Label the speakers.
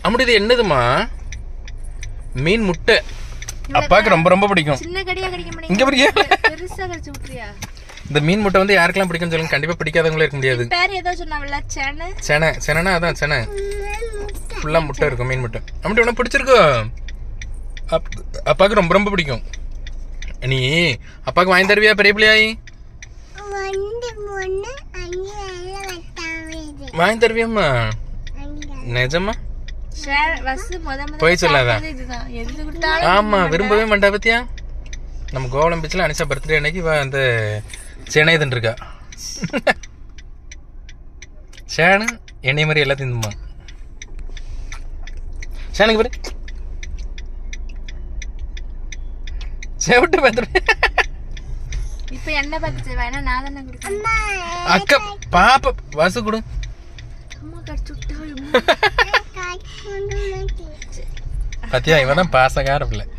Speaker 1: அம்முடி இது என்னதுமா? மீன் முட்டை. அப்பாவுக்கு ரொம்ப ரொம்ப பிடிக்கும். இங்க பாருங்க, இந்த மீன் முட்டை வந்து யாருக்கெல்லாம் பிடிக்கும்னு சொல்லுங்க. கண்டிப்பா பிடிக்காதவங்களே இருக்க முடியாது. செனா அதான் செனை ஃபுல்லா முட்டை இருக்கும், மீன் முட்டை. அம்முடி உனக்கு பிடிச்சிருக்கோ? அப்பாவுக்கு ரொம்ப ரொம்ப பிடிக்கும். நீ அப்பாவுக்கு வாங்கி தருவியா பெரிய பிள்ளையாயி? வாங்கி தருவியம்மா? நிஜமா போய் சொல்லாதான். ஆமா விரும்பவே மாட்டா பத்தியா. நம்ம கோவலம் பீச்ல அனிஷா பர்த்டே அன்னைக்கு அந்த சென்னை இருக்கா. சேனு என்னைய மாதிரி எல்லாத்தையும் தின்னுமா. சேனுக்கு பாரு செவிட்டு பார்த்துட்டு
Speaker 2: இப்ப என்ன பார்த்து வேணா நான் தானே குடுக்கிறேன்.
Speaker 1: அக்கா பாப்பா வாசு கொடு.
Speaker 2: அம்மா கடிச்சுட்டா.
Speaker 1: பத்தியா இவன் தான் பாசக்கார பிள்ளை.